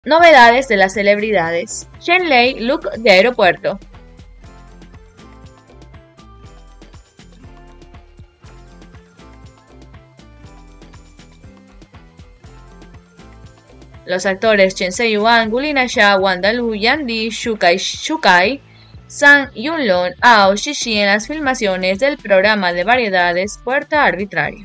Novedades de las celebridades. Shenley, look de aeropuerto. Los actores Chen Se-yuan, Gulina Xia, Wanda Lu, Yan Li, Shukai, Sang Yunlon, Ao Shishi en las filmaciones del programa de variedades Puerta Arbitraria.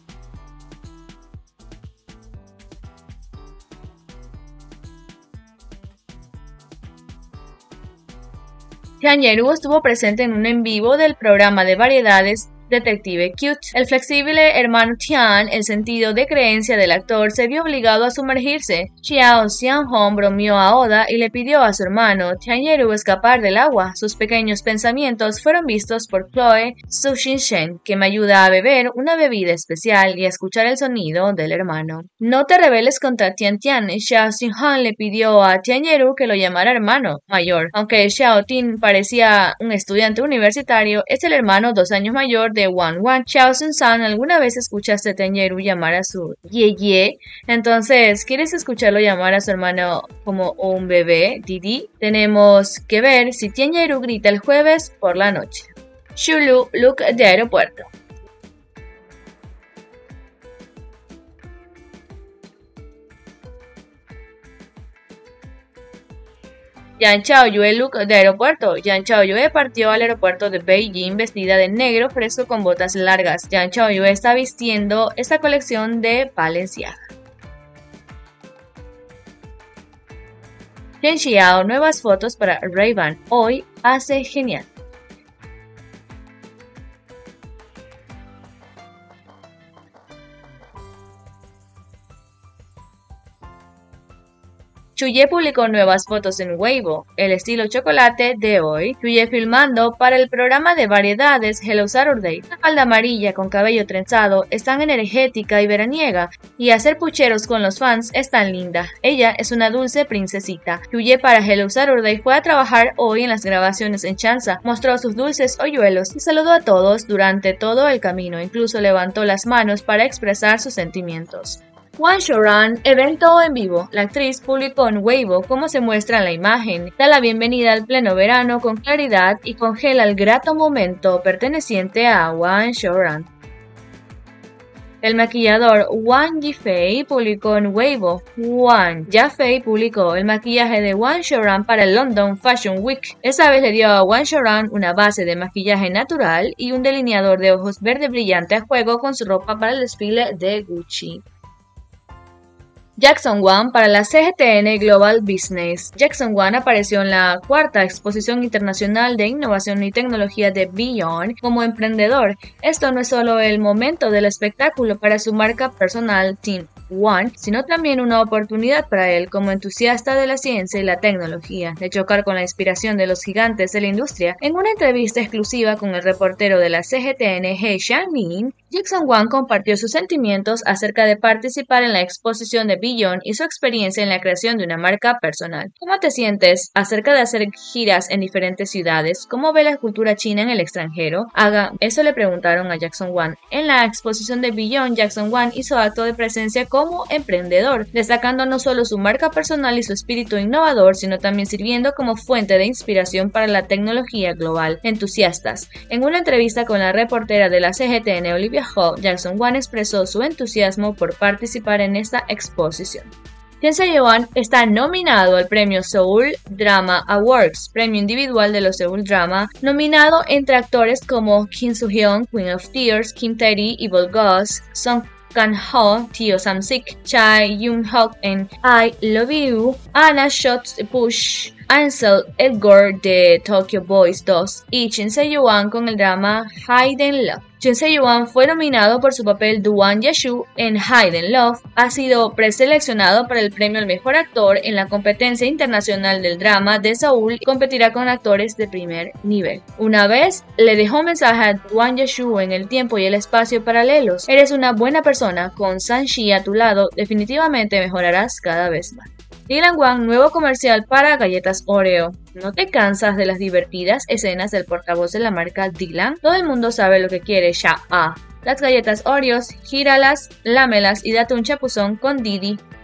Tian Yeru estuvo presente en un en vivo del programa de variedades Detective Cute. El flexible hermano Tian, el sentido de creencia del actor, se vio obligado a sumergirse. Xiao Xianhong bromeó a Oda y le pidió a su hermano Tian Yeru escapar del agua. Sus pequeños pensamientos fueron vistos por Chloe Sushin-shen, que me ayuda a beber una bebida especial y a escuchar el sonido del hermano. No te rebeles contra Tian Tian. Xiao Xianhong le pidió a Tian Yeru que lo llamara hermano mayor. Aunque Xiao Tin parecía un estudiante universitario, es el hermano 2 años mayor de Wan Wan. Xiao Sun-san, ¿alguna vez escuchaste a Tian Yeru llamar a su ye? Entonces, ¿quieres escucharlo llamar a su hermano como un bebé, Didi? Tenemos que ver si Tian Yeru grita el jueves por la noche. Shulu, look de aeropuerto. Yang Chaoyue, look de aeropuerto. Yang Chaoyue partió al aeropuerto de Beijing vestida de negro fresco con botas largas. Yang Chaoyue está vistiendo esta colección de Balenciaga. Chen Xiao, nuevas fotos para Ray-Ban. Hoy hace genial. Chuye publicó nuevas fotos en Weibo, el estilo chocolate de hoy. Chuye filmando para el programa de variedades Hello Saturday. La falda amarilla con cabello trenzado es tan energética y veraniega, y hacer pucheros con los fans es tan linda. Ella es una dulce princesita. Chuye para Hello Saturday fue a trabajar hoy en las grabaciones en Chanza, mostró sus dulces hoyuelos y saludó a todos durante todo el camino, incluso levantó las manos para expresar sus sentimientos. Wan Shouran, evento en vivo. La actriz publicó en Weibo cómo se muestra en la imagen, da la bienvenida al pleno verano con claridad y congela el grato momento perteneciente a Wan Shouran. El maquillador Wang Yifei publicó en Weibo. Wang Yifei publicó el maquillaje de Wan Shouran para el London Fashion Week. Esta vez le dio a Wan Shouran una base de maquillaje natural y un delineador de ojos verde brillante a juego con su ropa para el desfile de Gucci. Jackson Wang para la CGTN Global Business. Jackson Wang apareció en la 4ª Exposición Internacional de Innovación y Tecnología de Beyond como emprendedor. Esto no es solo el momento del espectáculo para su marca personal Team One, sino también una oportunidad para él como entusiasta de la ciencia y la tecnología, de chocar con la inspiración de los gigantes de la industria. En una entrevista exclusiva con el reportero de la CGTN, He Xiangmin, Jackson Wang compartió sus sentimientos acerca de participar en la exposición de Beyond y su experiencia en la creación de una marca personal. ¿Cómo te sientes acerca de hacer giras en diferentes ciudades? ¿Cómo ve la cultura china en el extranjero? Eso le preguntaron a Jackson Wang. En la exposición de Beyond, Jackson Wang hizo acto de presencia como emprendedor, destacando no solo su marca personal y su espíritu innovador, sino también sirviendo como fuente de inspiración para la tecnología global. Entusiastas. En una entrevista con la reportera de la CGTN, Olivia Ho, Jackson Wang expresó su entusiasmo por participar en esta exposición. Chen Se-yuan está nominado al premio Seoul Drama Awards, premio individual de los Seoul Drama, nominado entre actores como Kim Soo-hyun, Queen of Tears, Kim Tae-ri, Evil Ghost, Song Kang-ho, Teo Sam-sik, Chae Yoon-hyuk en I Love You, Anna Shot-Push, Ansel Elgort de Tokyo Boys 2 y Chen Se-yuan con el drama Hidden Love. Chen Se-yuan fue nominado por su papel Duan Yashu en Hidden Love. Ha sido preseleccionado para el premio al mejor actor en la competencia internacional del drama de Seúl y competirá con actores de primer nivel. Una vez le dejó un mensaje a Duan Yashu en el tiempo y el espacio paralelos: eres una buena persona, con San-shi a tu lado definitivamente mejorarás cada vez más. Dylan Wang, nuevo comercial para galletas Oreo. ¿No te cansas de las divertidas escenas del portavoz de la marca Dylan? Todo el mundo sabe lo que quiere Sha. Las galletas Oreos, gíralas, lámelas y date un chapuzón con Didi.